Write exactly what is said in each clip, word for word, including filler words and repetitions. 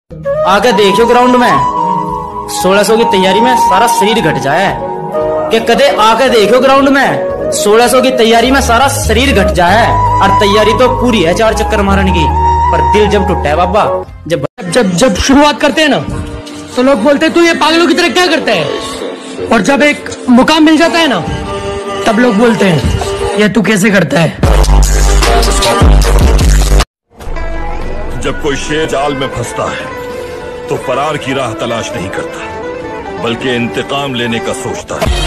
आके देखियो ग्राउंड में सोलह सौ की तैयारी में सारा शरीर घट जाए कि कदे आके देखियो ग्राउंड में सोलह सौ की तैयारी में सारा शरीर घट जाए और तैयारी तो पूरी है चार चक्कर मारने की, पर दिल जब टूटा है बाबा। जब जब जब शुरुआत करते हैं ना तो लोग बोलते हैं तू ये पागलों की तरह क्या करता है, और जब एक मुकाम मिल जाता है ना तब लोग बोलते हैं ये तू कैसे करता है। जब कोई शेर जाल में फंसता है तो फरार की राह तलाश नहीं करता, बल्कि इंतकाम लेने का सोचता है।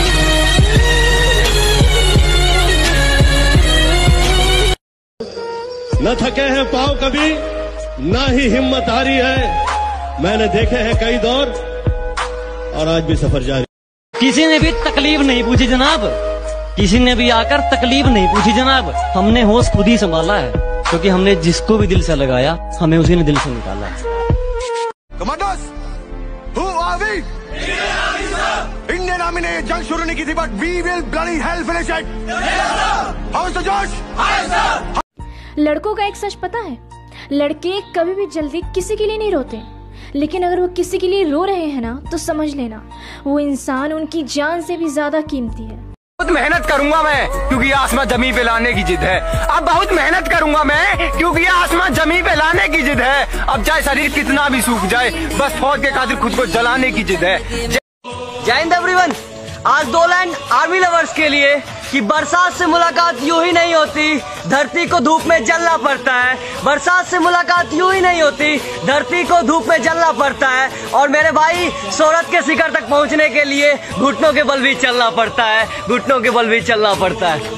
न थके हैं पाँव कभी, ना ही हिम्मत हारी है। मैंने देखे हैं कई दौर और आज भी सफर जारी। किसी ने भी तकलीफ नहीं पूछी जनाब, किसी ने भी आकर तकलीफ नहीं पूछी जनाब। हमने होश खुद ही संभाला है, क्योंकि हमने जिसको भी दिल से लगाया हमें उसी ने दिल से निकाला है। Commanders, who are we? Indian army ने जंग शुरू नहीं की थी, but we will bloody hell finish it. How is the josh? लड़कों का एक सच पता है, लड़के कभी भी जल्दी किसी के लिए नहीं रोते, लेकिन अगर वो किसी के लिए रो रहे हैं ना तो समझ लेना वो इंसान उनकी जान से भी ज्यादा कीमती है। बहुत मेहनत करूंगा मैं, क्योंकि आसमान जमीन पे लाने की जिद है। अब बहुत मेहनत करूंगा मैं, क्योंकि आसमान जमीन पे लाने की जिद है। अब चाहे शरीर कितना भी सूख जाए, बस फौज के खातिर खुद को जलाने की जिद है। जय हिंद एवरीवन। आज दो लाइन आर्मी लवर्स के लिए कि बरसात से मुलाकात यूं ही नहीं होती, धरती को धूप में जलना पड़ता है। बरसात से मुलाकात यूं ही नहीं होती, धरती को धूप में जलना पड़ता है। और मेरे भाई, शोहरत के शिखर तक पहुंचने के लिए घुटनों के बल भी चलना पड़ता है, घुटनों के बल भी चलना पड़ता है।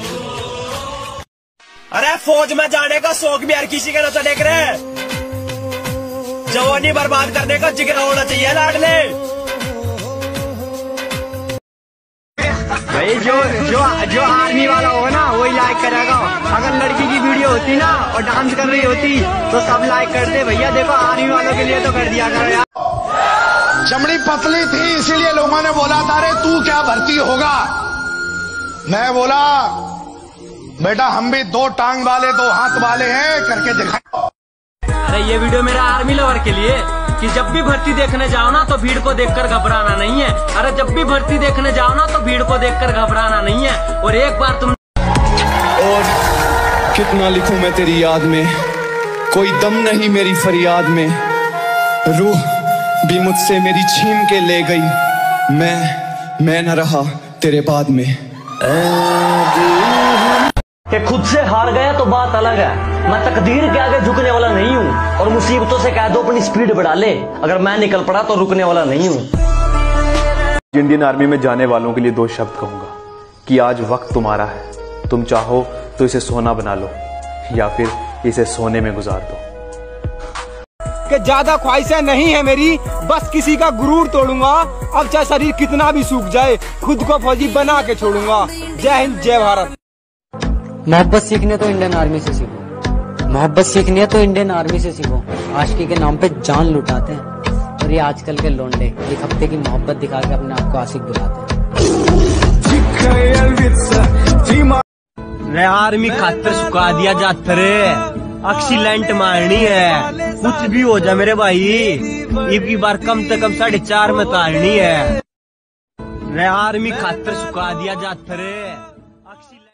अरे फौज में जाने का शौक भी हर किसी का न देख रहे, जवानी बर्बाद करने का जिक्र होना चाहिए लाडले। भाई जो जो जो आर्मी वाला होगा ना वही लाइक करेगा। अगर लड़की की वीडियो होती ना और डांस कर रही होती तो सब लाइक करते। भैया देखो आर्मी वालों के लिए तो कर दिया करो यार। चमड़ी पतली थी इसीलिए लोगों ने बोला था रे तू क्या भर्ती होगा। मैं बोला बेटा हम भी दो टांग वाले दो हाथ वाले हैं, करके दिखा। अरे ये वीडियो मेरा आर्मी लवर के लिए कि जब भी भर्ती देखने जाओ ना तो भीड़ को देखकर घबराना नहीं है। अरे जब भी भर्ती देखने जाओ ना तो भीड़ को देखकर घबराना नहीं है। और एक बार तुम और कितना लिखूं मैं तेरी याद में, कोई दम नहीं मेरी फरियाद में। रूह भी मुझसे मेरी छीन के ले गई, मैं मैं न रहा तेरे बाद में। कि खुद से हार गया तो बात अलग है, मैं तकदीर के आगे झुकने वाला नहीं हूँ। और मुसीबतों से कह दो अपनी स्पीड बढ़ा ले, अगर मैं निकल पड़ा तो रुकने वाला नहीं हूँ। इंडियन आर्मी में जाने वालों के लिए दो शब्द कहूंगा कि आज वक्त तुम्हारा है। तुम चाहो तो इसे सोना बना लो या फिर इसे सोने में गुजार दो। कि ज्यादा ख्वाहिशें नहीं है मेरी, बस किसी का गुरूर तोड़ूंगा। अब चाहे शरीर कितना भी सूख जाए, खुद को फौजी बना के छोड़ूंगा। जय हिंद, जय भारत। मोहब्बत सीखने तो इंडियन आर्मी से सीखो, मोहब्बत सीखनी है तो इंडियन आर्मी से सीखो। आशिकी के नाम पे जान लुटाते हैं, और ये आजकल के लोंडे एक हफ्ते की मोहब्बत दिखा के अपने आप को आशिक बुलाते हैं। रे आर्मी खातर सुखा दिया जाता रे, एक्सीलेंट मारनी है। कुछ भी हो जाए मेरे भाई, एक ही बार कम से कम साढ़े चार में तारनी है। रे आर्मी खातर सुखा दिया जाता रे।